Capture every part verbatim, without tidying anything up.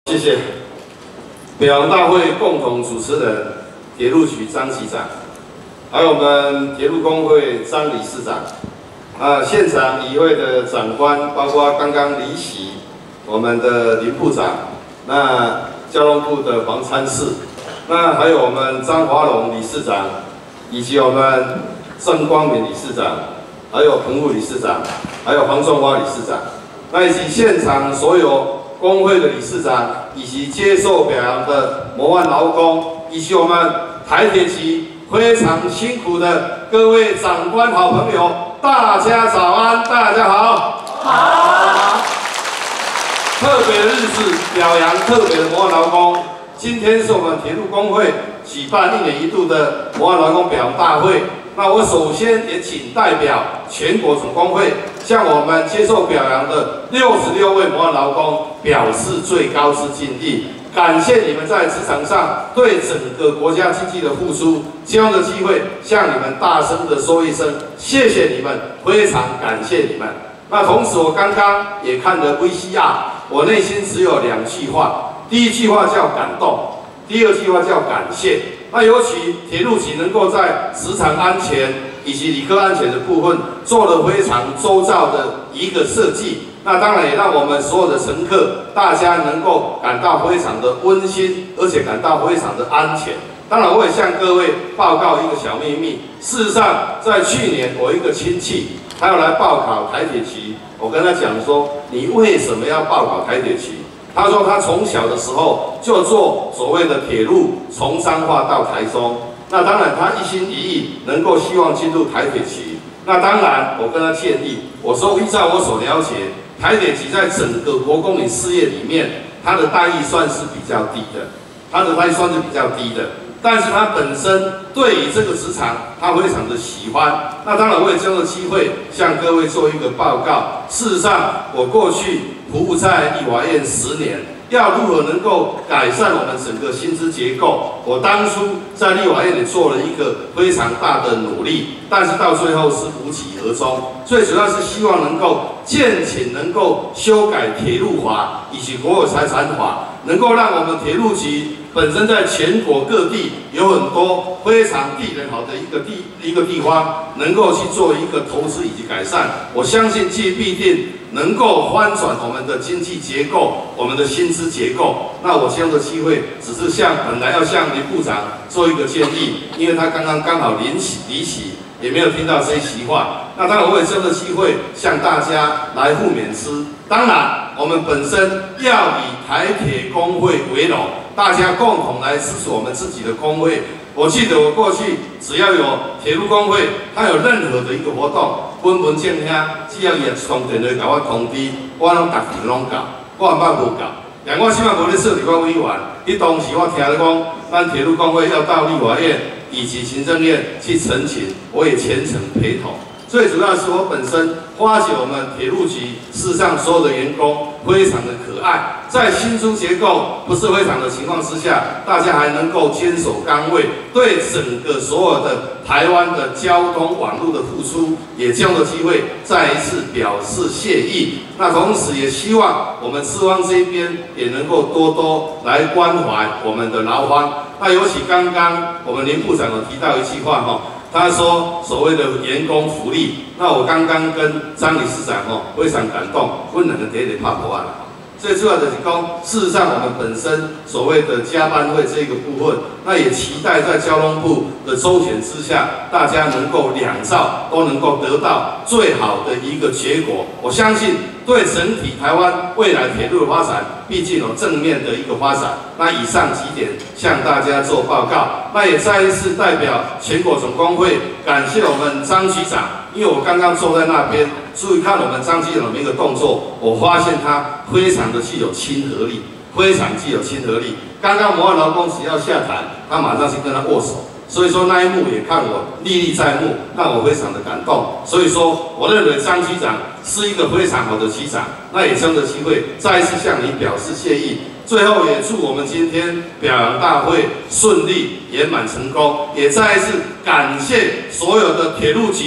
谢谢。表扬大会共同主持人铁路局张局长，还有我们铁路工会张理事长。啊，现场一位的长官，包括刚刚离席我们的林部长，那交通部的黄参事，那还有我们张华龙理事长，以及我们郑光明理事长，还有彭副理事长，还有黄仲华理事长，那以及现场所有工会的理事长，以及接受表扬的模范劳工，以及我们台铁局非常辛苦的各位长官好朋友，大家早安，大家好。好。特别的日子，表扬特别的模范劳工。今天是我们铁路工会举办一年一度的模范劳工表扬大会。那我首先也请代表全国总工会，向我们接受表扬的六十六位模范劳工表示最高之敬意，感谢你们在职场上对整个国家经济的付出。这样的机会，向你们大声的说一声，谢谢你们，非常感谢你们。那同时，我刚刚也看了 V C R， 我内心只有两句话，第一句话叫感动，第二句话叫感谢。那尤其铁路局能够在职场安全以及旅客安全的部分做了非常周到的一个设计，那当然也让我们所有的乘客大家能够感到非常的温馨，而且感到非常的安全。当然，我也向各位报告一个小秘密，事实上，在去年我一个亲戚他要来报考台铁局，我跟他讲说，你为什么要报考台铁局？他说他从小的时候就坐所谓的铁路从彰化到台中，那当然他一心一意能够希望进入台铁局。那当然我跟他建议，我说依照我所了解，台铁局在整个国公营事业里面，它的待遇算是比较低的，它的待遇算是比较低的。但是他本身对于这个职场，他非常的喜欢。那当然，我也将这个机会向各位做一个报告。事实上，我过去服务在立法院十年，要如何能够改善我们整个薪资结构，我当初在立法院也做了一个非常大的努力，但是到最后是无疾而终。最主要是希望能够建请能够修改铁路法以及国有财产法，能够让我们铁路局本身在全国各地有很多非常地人好的一个地一个地方，能够去做一个投资以及改善。我相信这必定能够翻转我们的经济结构，我们的薪资结构。那我这样的机会，只是向本来要向林部长做一个建议，因为他刚刚刚好临起离席，也没有听到这一席话。那当然，我也这样的机会向大家来互勉之。当然，我们本身要以台铁工会为荣，大家共同来支持我们自己的工会。我记得我过去只要有铁路工会，它有任何的一个活动，本本正兄只要伊会通电话甲我通知，我拢逐份拢搞，我毋捌无搞。但我起码无咧设立我委员，迄当时我听咧讲，咱铁路工会要到立法院以及行政院去陈情，我也全程陪同。最主要是我本身发觉我们铁路局事实上所有的员工非常的可爱，在薪资结构不是非常的情况之下，大家还能够坚守岗位，对整个所有的台湾的交通网络的付出，也这样的机会再一次表示谢意。那同时也希望我们资方这一边也能够多多来关怀我们的劳方。那尤其刚刚我们林部长有提到一句话哈。他说所谓的员工福利，那我刚刚跟张理事长哦非常感动，我两个点点拍不完了。最主要的是讲，事实上我们本身所谓的加班费这个部分，那也期待在交通部的周全之下，大家能够两造都能够得到最好的一个结果。我相信对整体台湾未来铁路的发展，毕竟有正面的一个发展。那以上几点向大家做报告，那也再一次代表全国总工会感谢我们张局长。因为我刚刚坐在那边，注意看我们张局长的每一个动作，我发现他非常的具有亲和力，非常具有亲和力。刚刚模范劳工只要下台，他马上去跟他握手，所以说那一幕也看我历历在目，让我非常的感动。所以说，我认为张局长是一个非常好的局长，那也趁着机会再一次向你表示谢意。最后也祝我们今天表扬大会顺利圆满成功，也再一次感谢所有的铁路局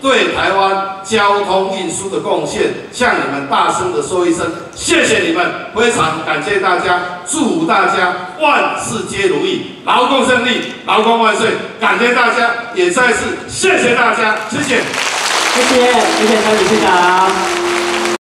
对台湾交通运输的贡献，向你们大声的说一声谢谢你们，非常感谢大家，祝福大家万事皆如意，劳工胜利，劳工万岁！感谢大家，也再次谢谢大家，谢谢， 谢谢，谢谢张理事长。